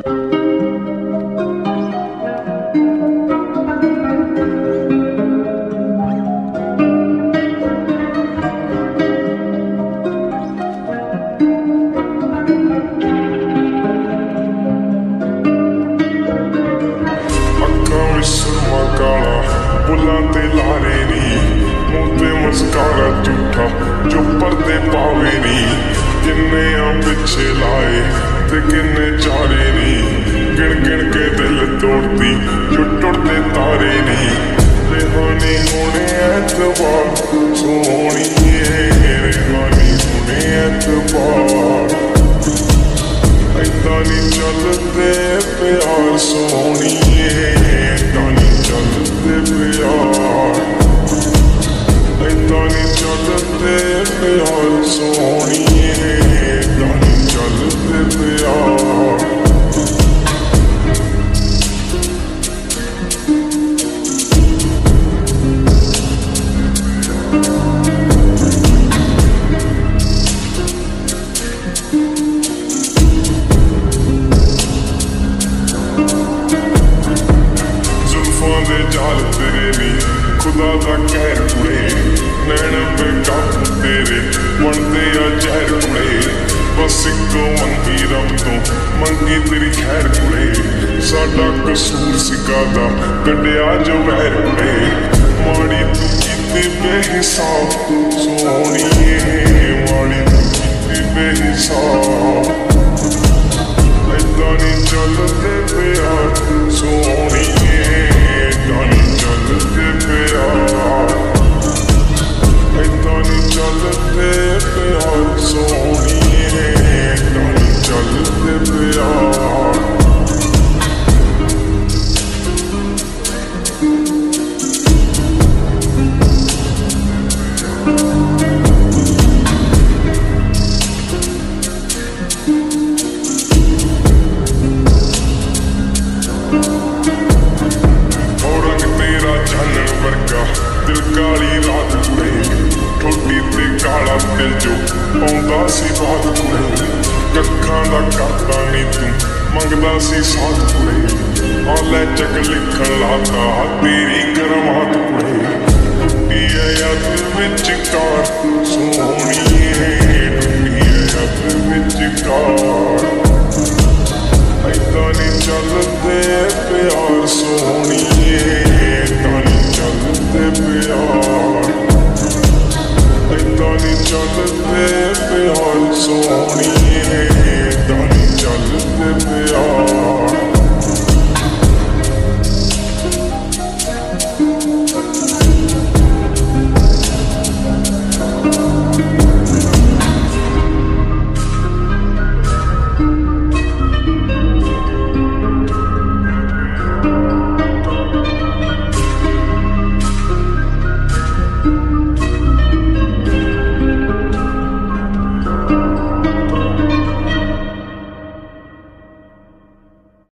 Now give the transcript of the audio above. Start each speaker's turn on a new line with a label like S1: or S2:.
S1: बुलां ते लारे नी मुँह ते मस्कारा झूठा जो पर्दे पावे नी किन्ने आ पिछे लाए ते किन्ने चारे नी गिन गिन के दिल तोड़ती जो टुटते तारे नी रेहानी होने ऐतबार सोहणिए रेहानी होने ऐतबार ऐदां नी चलदे प्यार सोहणिए ऐदां नी चलदे प्यार ऐदां नी चलदे प्यार सोहणिए ऐदां नी चलदे प्यार जाल तेरे नी खुदा दा कहर कुड़े नैन बेकाबू तेरे बनते आ जहर कुड़े बस इको मंगी रब तो मंगी तेरी खैर कुड़े साडा कसूर सिकादा कड्डिया जो वैर कुड़े माड़ी तू कीती बेहिसाब सोहणिए माड़ी तू कीती बेहिसाब ऐदां नी चलदे प्यार सोहणिए ऐदां नी चलदे प्यार ऐदां नी चलदे प्यार सोहणिए ऐदां नी चलदे प्यार दिल काली रात कुड़े ठोडी ते काला दिल जो पाउंदा सी बात कुड़े कक्खां दा करदा नी तू मंगदा सी साथ कुड़े आ लै चक लिखण लाता तेरी करमात कुड़े टुटी है याद विच कार सोहणिए टुटी है याद विच कार